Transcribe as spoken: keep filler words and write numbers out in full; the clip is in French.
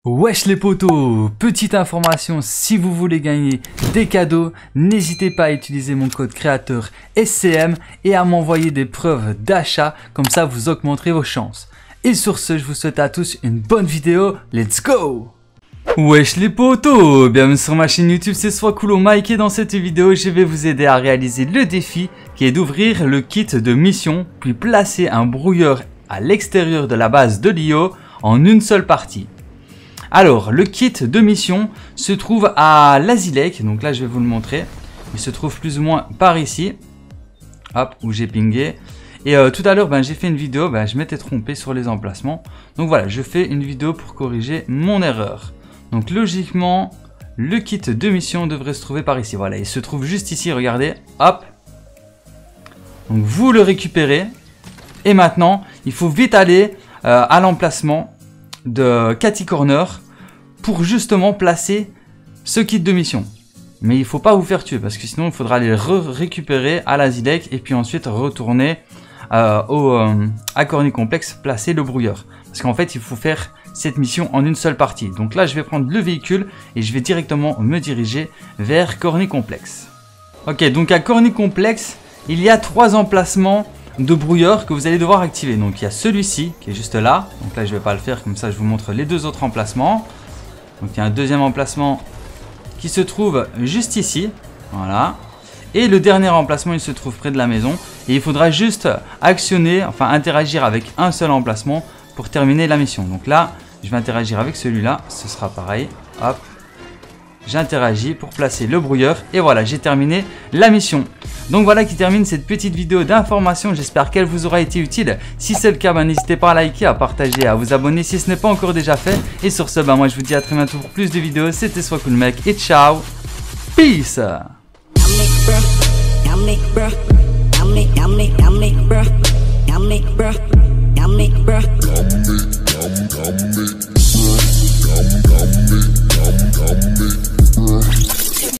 Wesh les potos, petite information, si vous voulez gagner des cadeaux, n'hésitez pas à utiliser mon code créateur S C M et à m'envoyer des preuves d'achat, comme ça vous augmenterez vos chances. Et sur ce, je vous souhaite à tous une bonne vidéo, let's go! Wesh les potos, bienvenue sur ma chaîne YouTube, c'est Swakulo Mike et dans cette vidéo, je vais vous aider à réaliser le défi qui est d'ouvrir le kit de mission, puis placer un brouilleur à l'extérieur de la base de l'I O en une seule partie. Alors, le kit de mission se trouve à l'Azilec, donc là je vais vous le montrer. Il se trouve plus ou moins par ici, hop, où j'ai pingé. Et euh, tout à l'heure, ben, j'ai fait une vidéo, ben, je m'étais trompé sur les emplacements. Donc voilà, je fais une vidéo pour corriger mon erreur. Donc logiquement, le kit de mission devrait se trouver par ici. Voilà, il se trouve juste ici, regardez, hop. Donc vous le récupérez. Et maintenant, il faut vite aller euh, à l'emplacement de Catty Corner pour justement placer ce kit de mission. Mais il ne faut pas vous faire tuer parce que sinon il faudra aller le récupérer à l'Azilec et puis ensuite retourner euh, au, euh, à Corny Complex placer le brouilleur. Parce qu'en fait il faut faire cette mission en une seule partie. Donc là je vais prendre le véhicule et je vais directement me diriger vers Corny Complex. Ok, donc à Corny Complex il y a trois emplacements de brouilleur que vous allez devoir activer. Donc il y a celui-ci qui est juste là. Donc là je vais pas le faire, comme ça je vous montre les deux autres emplacements. Donc il y a un deuxième emplacement qui se trouve juste ici. Voilà. Et le dernier emplacement il se trouve près de la maison. Et il faudra juste actionner, enfin interagir avec un seul emplacement pour terminer la mission. Donc là je vais interagir avec celui-là. Ce sera pareil. Hop. J'interagis pour placer le brouilleur et voilà, j'ai terminé la mission. Donc voilà qui termine cette petite vidéo d'information, j'espère qu'elle vous aura été utile. Si c'est le cas, ben, n'hésitez pas à liker, à partager, à vous abonner si ce n'est pas encore déjà fait. Et sur ce, ben, moi je vous dis à très bientôt pour plus de vidéos, c'était Swakulo Mike et ciao, peace.